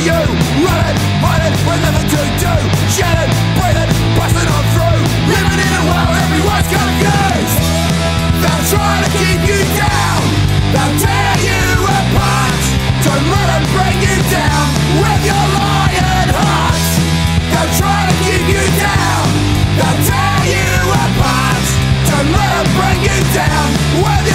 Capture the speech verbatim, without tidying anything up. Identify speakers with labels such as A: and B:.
A: you. Running, hiding, with nothing to do. Shattered, breathing, busting on through. Living in a world everyone's confused. They'll try to keep you down. They'll tear you apart. Don't let them bring you down with your lion heart. They'll try to keep you down. They'll tear you apart. Don't let them bring you down with